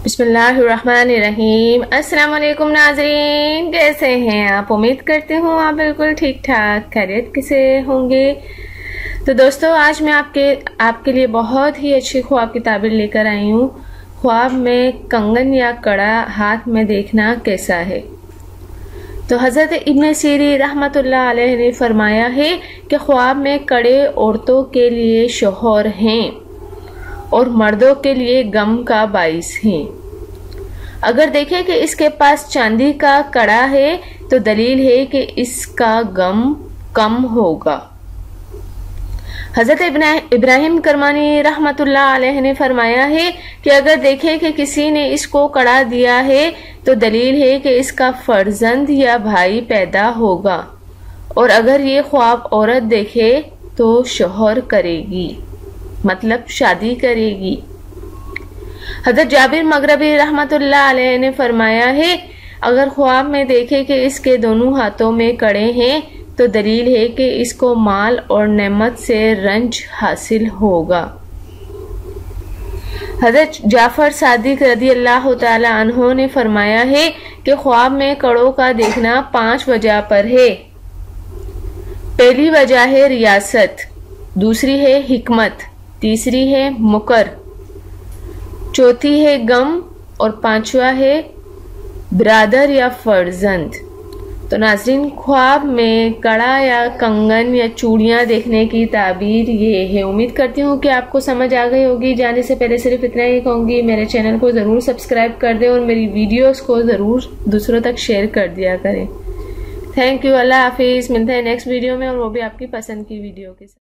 बिस्मिल्लाहिर्रहमानिर्रहीम। अस्सलाम वालेकुम नाज़रीन, कैसे हैं आप? उम्मीद करती हूँ आप बिल्कुल ठीक ठाक खैरियत से होंगे। तो दोस्तों, आज मैं आपके लिए बहुत ही अच्छी ख्वाब की ताबीर लेकर आई हूँ। ख्वाब में कंगन या कड़ा हाथ में देखना कैसा है। तो हज़रत इब्न सीरी रहमतुल्लाह अलैह ने फरमाया है कि ख्वाब में कड़े औरतों के लिए शौहर हैं और मर्दों के लिए गम का बाइस हैं। अगर देखें कि इसके पास चांदी का कड़ा है तो दलील है कि इसका गम कम होगा। हज़रत इब्राहिम करमानी रहमतुल्लाह अलैह ने फरमाया है कि अगर देखें कि किसी ने इसको कड़ा दिया है तो दलील है कि इसका फर्जंद या भाई पैदा होगा, और अगर ये ख्वाब औरत देखे तो शौहर करेगी, मतलब शादी करेगी। हज़रत जाबिर मगरबी रहमतुल्लाह अलैह ने फरमाया है, अगर ख्वाब में देखे कि इसके दोनों हाथों में कड़े हैं तो दलील है कि इसको माल और नेमत से रंज हासिल होगा। हज़रत जाफर सादिक रदी अल्लाह तआला अन्हो ने फरमाया है कि ख्वाब में कड़ों का देखना 5 वजह पर है। पहली वजह है रियासत, दूसरी है हिकमत, तीसरी है मुकर, चौथी है गम और पांचवा है ब्रादर या फर्जंद। तो नाज़रीन, ख्वाब में कड़ा या कंगन या चूड़ियाँ देखने की ताबीर ये है। उम्मीद करती हूँ कि आपको समझ आ गई होगी। जाने से पहले सिर्फ इतना ही कहूँगी, मेरे चैनल को ज़रूर सब्सक्राइब कर दें और मेरी वीडियोस को ज़रूर दूसरों तक शेयर कर दिया करें। थैंक यू, अल्लाह हाफिज़। मिलते हैं नेक्स्ट वीडियो में, और वो भी आपकी पसंद की वीडियो के साथ।